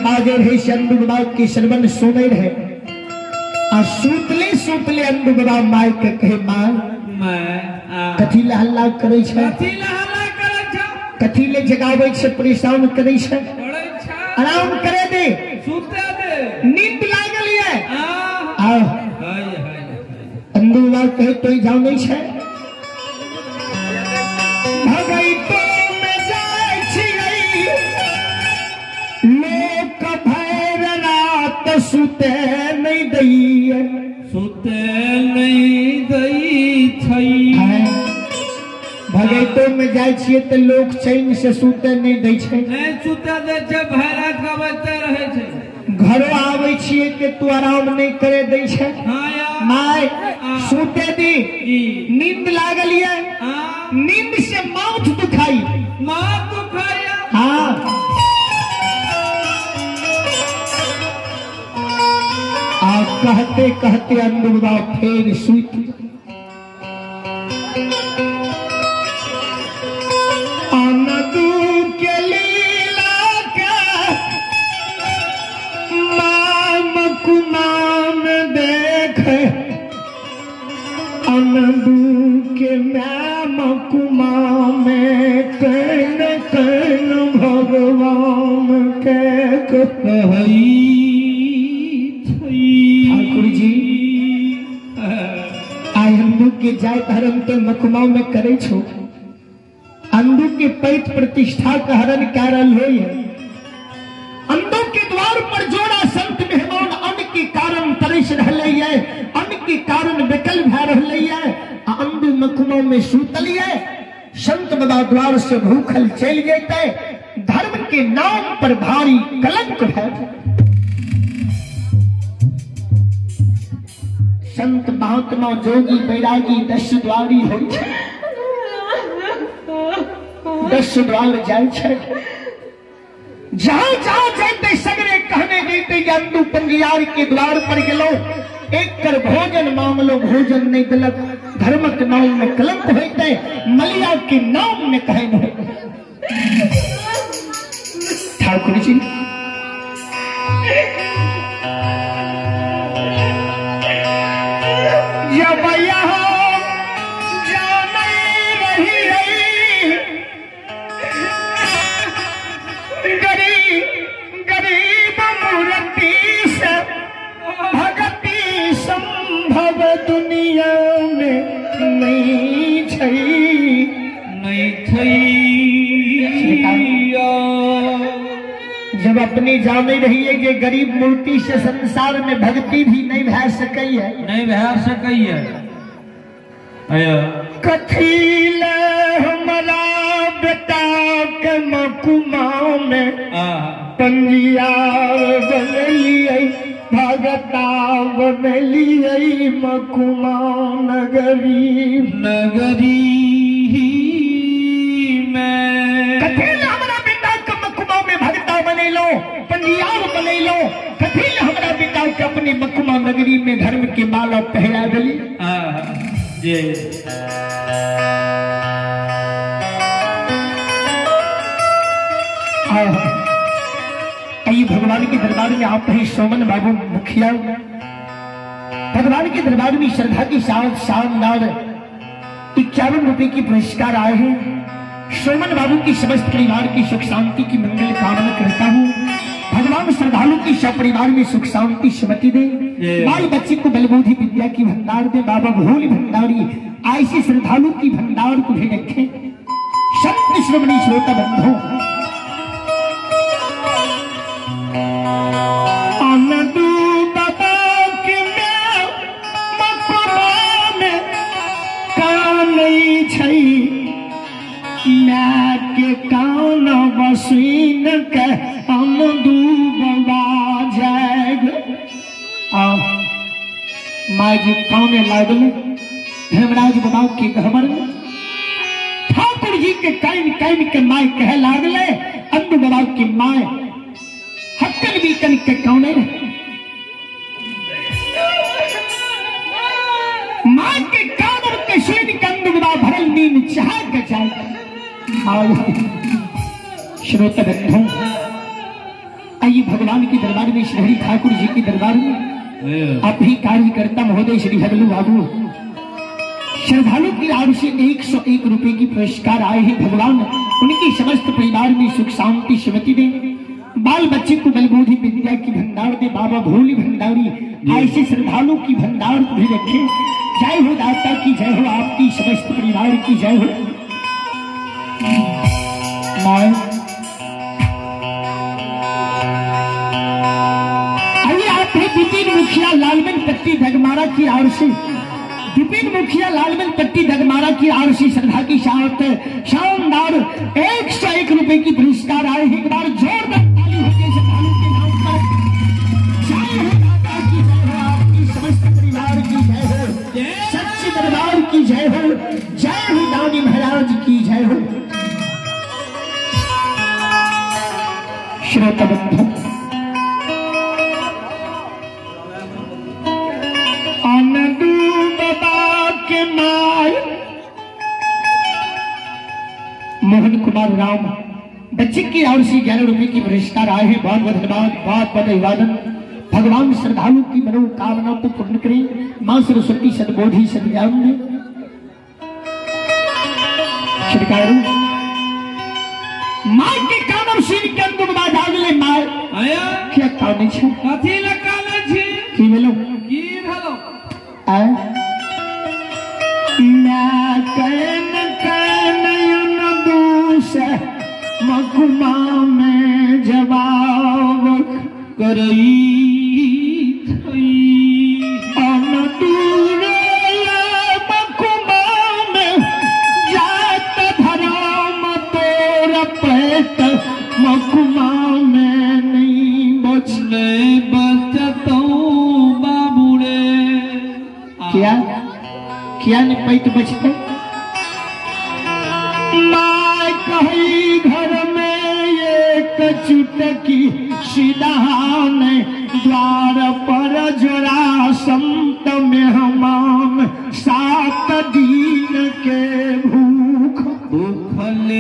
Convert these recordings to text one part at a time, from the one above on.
बाजे रहे से अंधु बाबा के श्रवण सुने रहे आ सुतले सुतले अंधु बाबा माय के कहे माय कथी ले हल्ला करे छै कथी ले जगावे छै परेशान करे छै आराम करे दे सुते दे नींद लागल ये आ अंधु बाबा कहे तो जाओ नहीं छै भगई तो में जाय छियै लोक भैर रात सुते नहीं दैये सुते नहीं दै छै भगई तो में जाय छियै त लोक चैन से सुते नहीं दै छै नहीं सुते दै छै भैर रात गबते रहे छै घरो आवे छियै के तू आराम नहीं करे दै छै माय सुते दी नींद लागल ये नींद से माथ दुखाई हाँ आ कहते कहते अंधु बाबा फिर सुत अनदू के लीला का माम कुमाम देख अनदू के नाम कुमाम कैन कैन भगवान के कहई ठाकुर जी आय अंधु के जाय हरण के मकुमाओं में करे छो अंधु के पैत प्रतिष्ठा का हरण कारण हो अंधु के द्वार पर जोड़ा संत मेहमान अन्न के कारण तरस रहे अन्न के कारण विकल भै रहे अंधु मकुमाओं में सूतल संत बाबा द्वार से भूखल चल जेते धर्म के नाम पर भारी कलंक है संत महात्मा जोगी बैरागी 10 द्वारी हो 10 द्वार जाय छै जहां जहां जाते सगरे कहने देते अंधु पंजियार के द्वार पर गेलो एक कर भोजन मांगलो भोजन नहीं दिलक धर्मक नाम में कलंक होते मलिया के नाम में कहे नहीं ठाकुर जी जब यहाँ जाने रही गरीब मूर्ति से भगति संभव दुनिया में नहीं जब अपनी जाने रही है कि गरीब मूर्ति से संसार में भक्ति भी नहीं भै सकई है कथी ले हमरा बेटा के मकुमा में पंजिया बनलिए भगता बनलिए मकुमा नगरी में कथी ले हमरा बेटा के मकुमा में भगता बनेलो पंजियार बनेलो कथी ले हमरा बेटा के अपनी मकुमा नगरी में धर्म के माला पहरा दली भगवान के दरबार में आप हैं सोमन बाबू मुखिया भगवान के दरबार में श्रद्धा के साथ शानदार 51 रुपए की पुरस्कार आए हैं सोमन बाबू की समस्त परिवार की सुख शांति की मंगल कामना करता हूँ भगवान श्रद्धालु की सब परिवार में सुख शांति सुमति दे बाल बच्चे को बलबुद्धि विद्या की भंडार दे बाबा भोली भंडारी ऐसे श्रद्धालु की भंडार को भी रखे संत श्रवणी श्रोता बंधु अनदू बाबा के मकुमा में कान छै मैं के कान बसीन के अनदू बाबा जाग माय जी कौने लागल धर्मराज बाबा के घमर ठाकुर जी के कान कान के माय कह लागले अंधु बाबा की माय हक्कन भी कन के कौने मां के कान के सुन के अंधु बाबा भरल नींद चाह के जाए श्रोता बंधु आइए भगवान के दरबार में, श्री हरि ठाकुर जी के दरबार में आप ही कार्यकर्ता महोदय श्री हगलू बाबू श्रद्धालु की ओर से 101 रुपए की पुरस्कार आए हैं। भगवान उनके समस्त परिवार में सुख शांति समृद्धि दे, बाल बच्चे को बलबोधी विद्या की भंडार दे। बाबा भोली भंडारी ऐसे श्रद्धालु की भंडार भी रखे। जय हो दाता की जय हो, आपकी समस्त परिवार की जय हो। आइए आप है विपिन मुखिया लालमन पट्टी धगमारा की ओर से, विपिन मुखिया लालमन पट्टी धगमारा की ओर से श्रद्धा की साथ शानदार 101 रुपए की पुरस्कार आए हैं। एक बार जोरदार ताली होगी श्रद्धालु के नाम पर। जय हो दाता की जय हो, आपकी समस्त परिवार की जय हो, सच्चे दरबार की जय हो, जय हो दानी महाराज की जय हो। श्रोता बंधु, मोहन कुमार राम बच्चे की ओर से 11 रुपए की पुरस्कार आए हैं। बहुत बहुत धन्यवाद, बहुत बहुत अभिवादन। भगवान श्रद्धालु की मनोकामना को पूर्ण करें। मां सरस्वती सदबोधि सदज्ञान में सरकार माय के कानम सीन के अंदर बाधा ले माय आया क्या काने छे कथी ला काने छे की भेलो की भेलो आ ना कहन कहन दूस मकुमा में जवाब करई थई अन दूर मकुमा में जात धराम तोर पेट मकुमा में नहीं बचने बचतो बाबूरे क्या क्या नहीं पैट बचते माय कही घर में एक चुटकी सिधान द्वार पर जोड़ा संत मेहमान 7 दिन के भूखले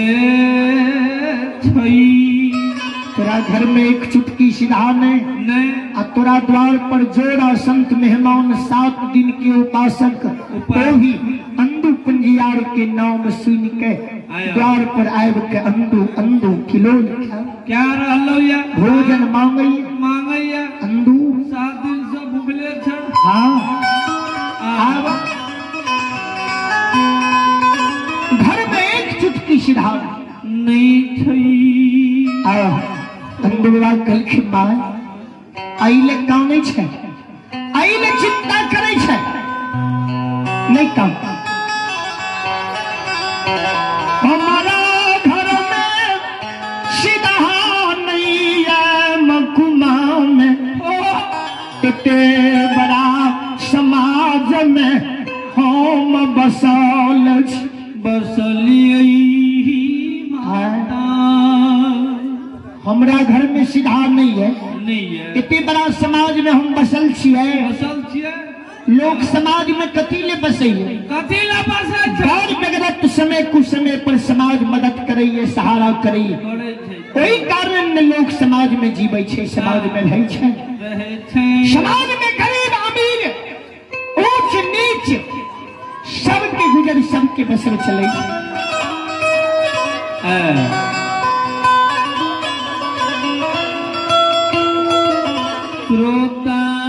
तोरा घर में एक चुटकी सिधान है और तोरा द्वार पर जोड़ा संत मेहमान 7 दिन के उपासक तो ही अंधु पंजियार के नाम सुन के द्वार पर आब के अंधु अंधु किलो क्या रहलो या भोजन मांगैया अंधु 7 दिन से भूखले छ हाँ आब घर में एक चुटकी सिधान नहीं थई आ अंधु बाबा कलखी माय आइले काने छे आइले चिंता करे छे नहीं काम हमारा घर में सीधा नहीं है मकुमा में इतने बड़ा समाज में हम बसलिए हमरा घर में सीधा नहीं है इतने बड़ा समाज में हम बसल छिए लोग समाज में कथीले बसे घर बेगरत समय कुछ समय पर समाज मदद करे सहारा करे कोई कारण लोग समाज में जीवे छे समाज में रहे छे समाज में गरीब अमीर ऊंच नीच सबके गुजर सबके बसर चले श्रोता